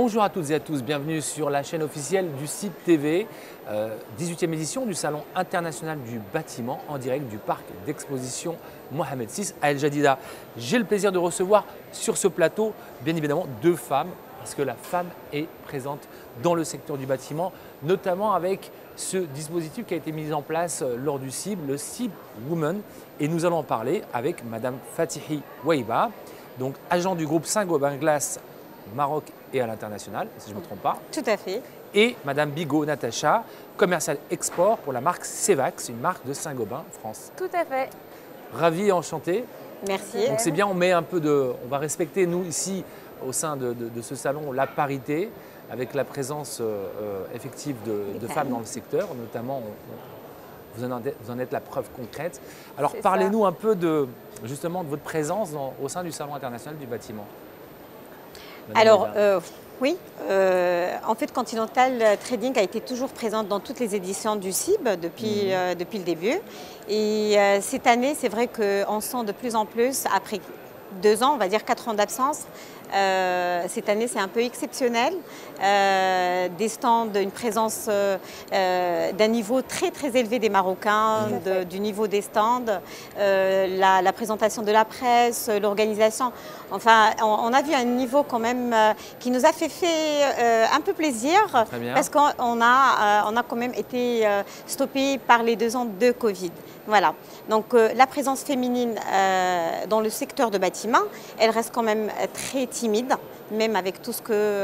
Bonjour à toutes et à tous, bienvenue sur la chaîne officielle du CIB TV, 18e édition du Salon international du bâtiment en direct du parc d'exposition Mohamed VI à El Jadida. J'ai le plaisir de recevoir sur ce plateau, bien évidemment, deux femmes, parce que la femme est présente dans le secteur du bâtiment, notamment avec ce dispositif qui a été mis en place lors du CIB, le CIB Women. Et nous allons en parler avec Madame Fatihi Waiba, donc agent du groupe Saint-Gobain Glace Maroc et à l'international, si je ne me trompe pas. Tout à fait. Et Madame Bigot Natacha, commerciale export pour la marque Cevax, une marque de Saint-Gobain France. Tout à fait. Ravi et enchanté. Merci. Donc c'est bien, on va respecter nous ici au sein de ce salon la parité avec la présence effective de femmes dans le secteur, notamment vous en êtes la preuve concrète. Alors parlez-nous un peu justement de votre présence au sein du Salon international du bâtiment. Alors, oui, en fait, Continental Trading a été toujours présente dans toutes les éditions du CIB depuis le début. Et cette année, c'est vrai qu'on sent de plus en plus, après 2 ans, on va dire 4 ans d'absence, cette année, c'est un peu exceptionnel. Des stands, une présence d'un niveau très très élevé des Marocains, du niveau des stands, la présentation de la presse, l'organisation. Enfin, on a vu un niveau quand même qui nous a fait un peu plaisir parce qu'on a quand même été stoppé par les 2 ans de Covid. Voilà. Donc la présence féminine dans le secteur de bâtiment, elle reste quand même très timide, même avec tout ce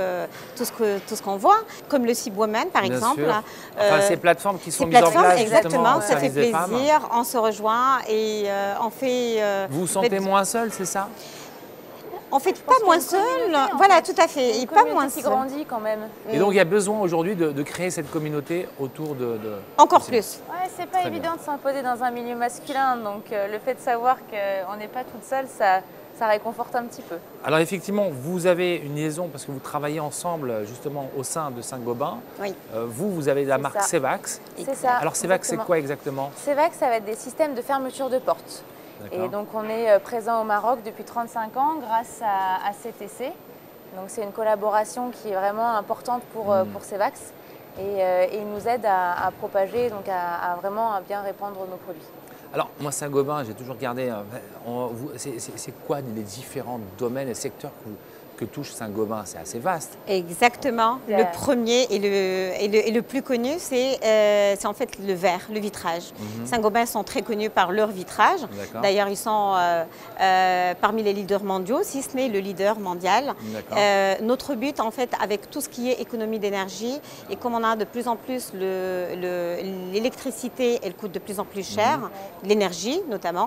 qu'on voit, comme le CIB Women par exemple. Enfin, ces plateformes qui sont mises en place exactement, ça fait plaisir, on se rejoint et on fait… Vous vous sentez moins seul, c'est ça? En fait, pas moins seul, voilà, tout à fait, et pas moins seul. Qui grandit quand même. Et donc, il y a besoin aujourd'hui de créer cette communauté autour de… Encore plus. Ouais, c'est pas évident de s'imposer dans un milieu masculin, donc le fait de savoir qu'on n'est pas toute seule, ça réconforte un petit peu. Alors effectivement, vous avez une liaison parce que vous travaillez ensemble justement au sein de Saint-Gobain. Oui. Vous avez la marque Cevax. C'est ça. Alors Cevax, c'est quoi exactement? Cevax, ça va être des systèmes de fermeture de portes. Et donc on est présent au Maroc depuis 35 ans grâce à CTC. Donc c'est une collaboration qui est vraiment importante pour Cevax. Et il nous aide à propager, donc à vraiment bien répandre nos produits. Alors moi Saint-Gobain, j'ai toujours regardé, c'est quoi les différents domaines et secteurs que touche Saint-Gobain? C'est assez vaste. Exactement. Le premier et le plus connu, c'est en fait le verre, le vitrage. Saint-Gobain sont très connus par leur vitrage. D'ailleurs, ils sont parmi les leaders mondiaux, si ce n'est le leader mondial. Notre but, en fait, avec tout ce qui est économie d'énergie, et comme on a de plus en plus l'électricité, elle coûte de plus en plus cher, l'énergie notamment,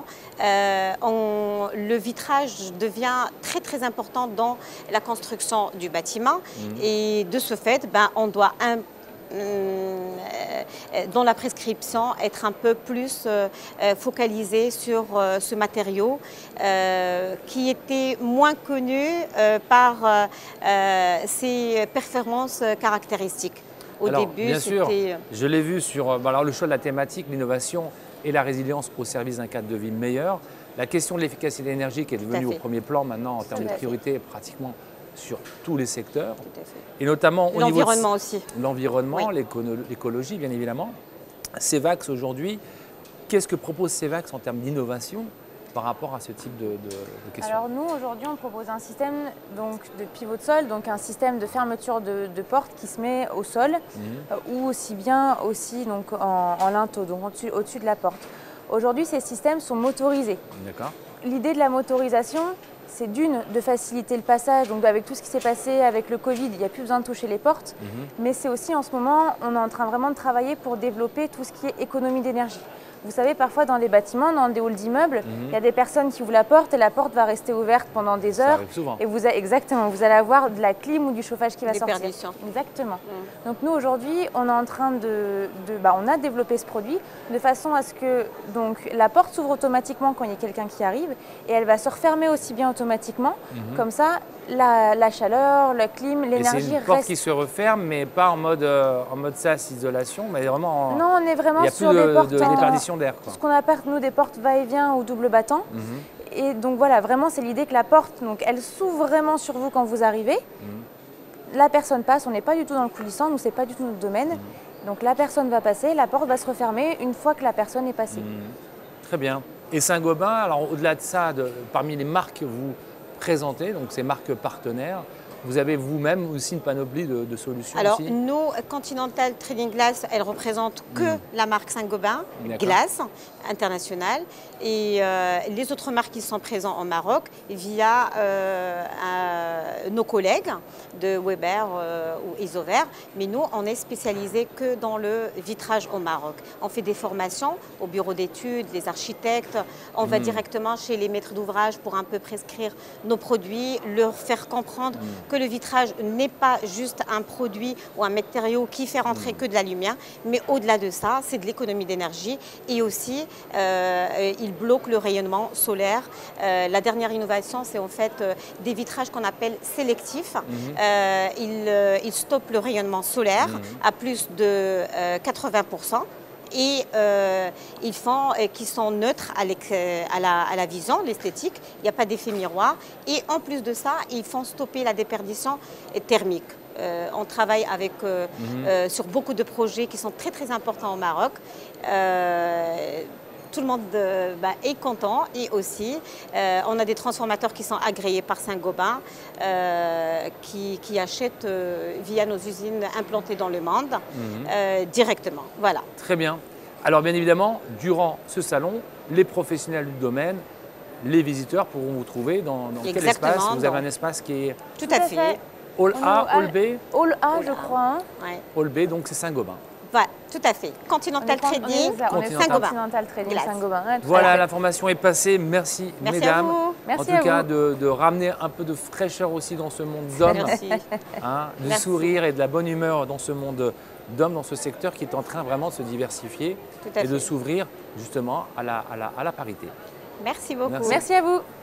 le vitrage devient très très important dans la construction du bâtiment et de ce fait, on doit dans la prescription être un peu plus focalisé sur ce matériau qui était moins connu par ses performances caractéristiques. Au début, bien sûr, je l'ai vu sur alors le choix de la thématique, l'innovation et la résilience au service d'un cadre de vie meilleur. La question de l'efficacité énergétique est devenue au premier plan maintenant en termes de priorité pratiquement sur tous les secteurs. Et notamment au niveau de l'environnement aussi. L'environnement, l'écologie bien évidemment. Cevax aujourd'hui, qu'est-ce que propose Cevax en termes d'innovation par rapport à ce type de questions? Alors nous aujourd'hui on propose un système donc, de pivot de sol, donc un système de fermeture de porte qui se met au sol ou aussi bien donc, en linteau, donc au-dessus de la porte. Aujourd'hui, ces systèmes sont motorisés. L'idée de la motorisation, c'est de faciliter le passage. Donc avec tout ce qui s'est passé avec le Covid, il n'y a plus besoin de toucher les portes. Mais c'est aussi en ce moment, on est en train vraiment de travailler pour développer tout ce qui est économie d'énergie. Vous savez, parfois dans les bâtiments, dans des halls d'immeubles, il y a des personnes qui ouvrent la porte et la porte va rester ouverte pendant des heures. Ça arrive souvent. Et vous allez avoir de la clim ou du chauffage qui va sortir. Exactement. Donc nous aujourd'hui, on est en train on a développé ce produit de façon à ce que donc, la porte s'ouvre automatiquement quand il y a quelqu'un qui arrive et elle va se refermer aussi bien automatiquement. Comme ça, la chaleur, la clim, l'énergie reste… C'est une porte qui se referme, mais pas en mode sas, isolation, mais vraiment… Non, on est vraiment sur des portes de déperdition d'air. Ce qu'on appelle, nous, des portes va-et-vient ou double battant. Et donc voilà, vraiment, c'est l'idée que la porte, donc, elle s'ouvre vraiment sur vous quand vous arrivez. la personne passe, on n'est pas du tout dans le coulissant, nous, ce n'est pas du tout notre domaine. Donc la personne va passer, la porte va se refermer une fois que la personne est passée. Très bien. Et Saint-Gobain, alors au-delà de ça, parmi les marques que vous présentez, donc ces marques partenaires, vous avez vous-même aussi une panoplie de solutions. Alors, aussi. nous, Continental Trading Glass, elle représente que la marque Saint-Gobain, Glace internationale. Et les autres marques qui sont présentes en Maroc via nos collègues de Weber ou Isover. Mais nous, on est spécialisé que dans le vitrage au Maroc. On fait des formations au bureau d'études, les architectes. On va directement chez les maîtres d'ouvrage pour un peu prescrire nos produits, leur faire comprendre que le vitrage n'est pas juste un produit ou un matériau qui fait rentrer que de la lumière, mais au-delà de ça, c'est de l'économie d'énergie et aussi il bloque le rayonnement solaire. La dernière innovation, c'est en fait des vitrages qu'on appelle sélectifs. Ils stoppent le rayonnement solaire à plus de 80%. Et qui sont neutres à la vision, l'esthétique. Il n'y a pas d'effet miroir. Et en plus de ça, ils font stopper la déperdition thermique. On travaille sur beaucoup de projets qui sont très très importants au Maroc. Tout le monde est content et aussi on a des transformateurs qui sont agréés par Saint-Gobain qui achètent via nos usines implantées dans le monde directement. Voilà. Très bien. Alors bien évidemment, durant ce salon, les professionnels du domaine, les visiteurs pourront vous trouver dans quel espace? Vous avez un espace qui est… Tout à fait. Hall A, Hall B? Hall A, je crois. Hein. Ouais. Hall B, donc c'est Saint-Gobain. Voilà, tout à fait. Continental Trading, Saint-Gobain. Continental Trading, Saint-Gobain. Ouais, voilà, l'information est passée. Merci, mesdames. À vous. Merci en tout cas, de ramener un peu de fraîcheur aussi dans ce monde d'hommes. Du sourire et de la bonne humeur dans ce monde d'hommes, dans ce secteur qui est en train vraiment de se diversifier et de s'ouvrir justement à la parité. Merci beaucoup. Merci à vous.